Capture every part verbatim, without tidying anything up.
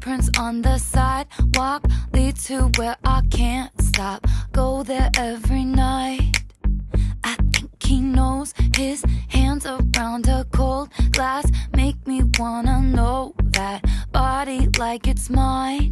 Footprints on the sidewalk lead to where I can't stop. Go there every night. I think he knows. His hands around a cold glass make me wanna know that body like it's mine.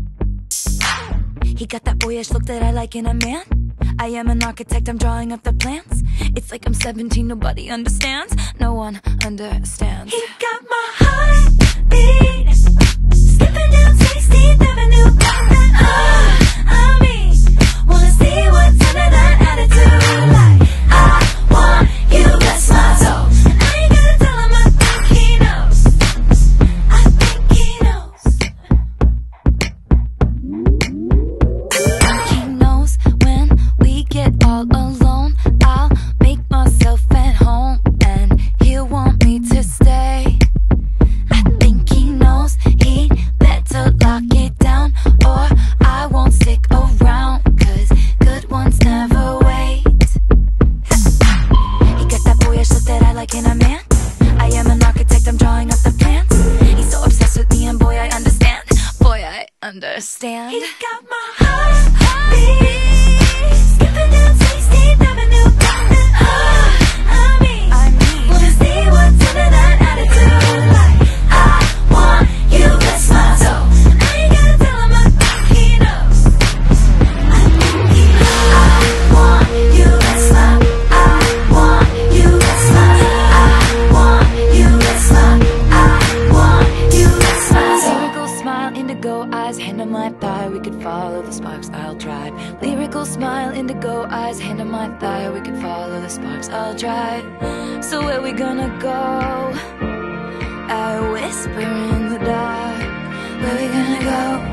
He got that boyish look that I like in a man. I am an architect, I'm drawing up the plans. It's like I'm seventeen, nobody understands. No one understands. He got my heart beat, skipping down sixteenth Avenue. Got that uh, I mean, wanna see what's under that attitude. Like, I want you, bless my soul. And I ain't gotta tell him, I think he knows. I think he knows. He knows when we get all alone, I'll make myself at home and he'll want me to stay. I think he knows he'd better lock it down or I won't stick around, cause good ones never wait. He got that boyish look that I like in a man. I am an architect, I'm drawing up the plans. He's so obsessed with me and boy I understand. Boy I understand. He got my heart beat, skipping down sixteenth Avenue. Got that uh, I mean, I mean, wanna see what's under that attitude. Like, I want you, bless my soul. And I ain't gotta tell him, I think he knows. I think he knows. I want you, bless my, I want you, bless my, I want you, bless my, I want you, bless my soul. Lyrical smile, indigo eyes, hand on my thigh, we could follow the sparks, I'll drive. Lyrical smile, indigo eyes, hand on my thigh, we could follow the sparks, I'll drive. So where we gonna go? I whisper in the dark. Where we gonna go?